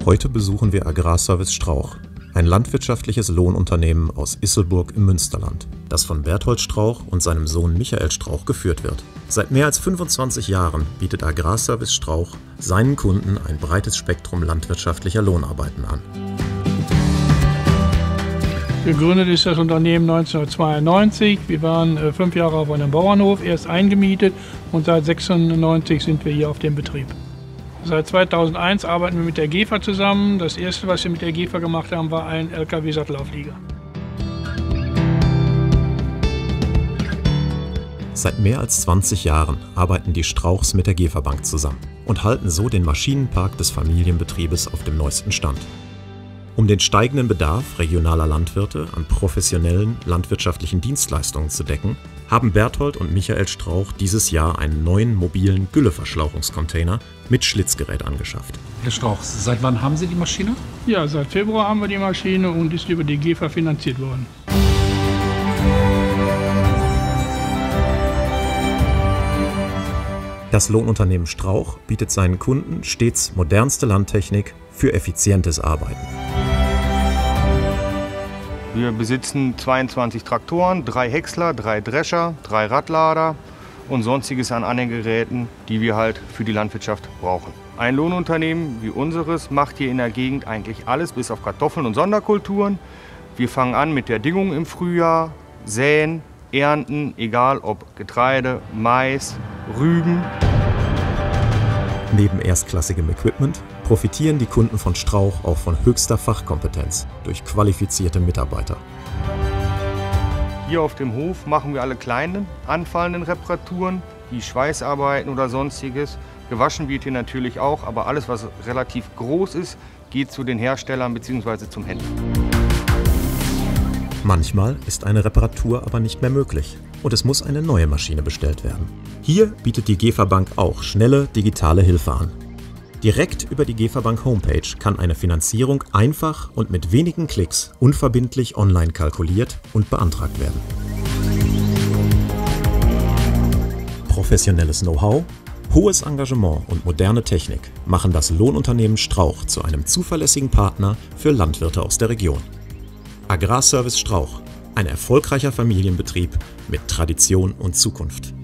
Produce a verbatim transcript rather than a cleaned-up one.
Heute besuchen wir Agrarservice Strauch, ein landwirtschaftliches Lohnunternehmen aus Isselburg im Münsterland, das von Berthold Strauch und seinem Sohn Michael Strauch geführt wird. Seit mehr als fünfundzwanzig Jahren bietet Agrarservice Strauch seinen Kunden ein breites Spektrum landwirtschaftlicher Lohnarbeiten an. Gegründet ist das Unternehmen neunzehnhundertzweiundneunzig. Wir waren äh, fünf Jahre auf einem Bauernhof, erst eingemietet, und seit sechsundneunzig sind wir hier auf dem Betrieb. Seit zweitausendeins arbeiten wir mit der GEFA zusammen. Das erste, was wir mit der GEFA gemacht haben, war ein L K W-Sattelauflieger. Seit mehr als zwanzig Jahren arbeiten die Strauchs mit der GEFA Bank zusammen und halten so den Maschinenpark des Familienbetriebes auf dem neuesten Stand. Um den steigenden Bedarf regionaler Landwirte an professionellen landwirtschaftlichen Dienstleistungen zu decken, haben Berthold und Michael Strauch dieses Jahr einen neuen mobilen Gülleverschlauchungscontainer mit Schlitzgerät angeschafft. Herr Strauch, seit wann haben Sie die Maschine? Ja, seit Februar haben wir die Maschine und ist über die GEFA finanziert worden. Das Lohnunternehmen Strauch bietet seinen Kunden stets modernste Landtechnik für effizientes Arbeiten. Wir besitzen zweiundzwanzig Traktoren, drei Häcksler, drei Drescher, drei Radlader und sonstiges an anderen Geräten, die wir halt für die Landwirtschaft brauchen. Ein Lohnunternehmen wie unseres macht hier in der Gegend eigentlich alles, bis auf Kartoffeln und Sonderkulturen. Wir fangen an mit der Düngung im Frühjahr, säen, ernten, egal ob Getreide, Mais, Rüben. Neben erstklassigem Equipment profitieren die Kunden von Strauch auch von höchster Fachkompetenz durch qualifizierte Mitarbeiter. Hier auf dem Hof machen wir alle kleinen, anfallenden Reparaturen, wie Schweißarbeiten oder sonstiges. Gewaschen wird hier natürlich auch, aber alles, was relativ groß ist, geht zu den Herstellern bzw. zum Händler. Manchmal ist eine Reparatur aber nicht mehr möglich und es muss eine neue Maschine bestellt werden. Hier bietet die GEFA Bank auch schnelle digitale Hilfe an. Direkt über die GEFA Bank Homepage kann eine Finanzierung einfach und mit wenigen Klicks unverbindlich online kalkuliert und beantragt werden. Professionelles Know-how, hohes Engagement und moderne Technik machen das Lohnunternehmen Strauch zu einem zuverlässigen Partner für Landwirte aus der Region. Agrarservice Strauch, ein erfolgreicher Familienbetrieb mit Tradition und Zukunft.